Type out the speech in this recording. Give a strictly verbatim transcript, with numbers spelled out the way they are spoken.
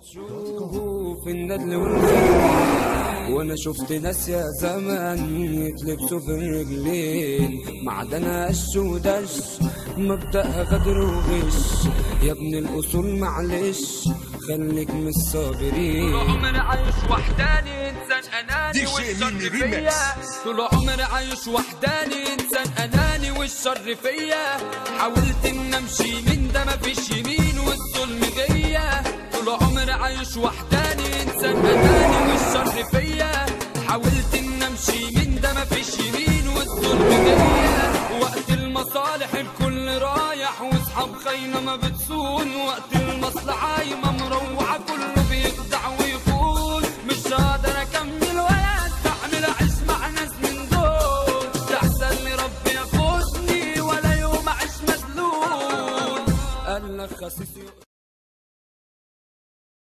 شوف الندل والخيل وانا شفت ناس يا زمان يتلبسوا في الرجلين معدنها قش ودش مبدأها غدر وغش يا ابن الاصول معلش خليك من الصابرين. طول عمري عايش وحداني انسان اناني والشر فيا، طول عمري عايش وحداني انسان اناني والشر فيا، حاولت ان امشي من ده مفيش يمين والظلم جيا، طول عمري عايش وحداني انسان اناني والشر فيا، حاولت ان امشي من ده مفيش يمين والظلم جيا، وقت المصالح الكل رايح واصحاب خاينه ما بتصون، وقت المصلحه ما مروح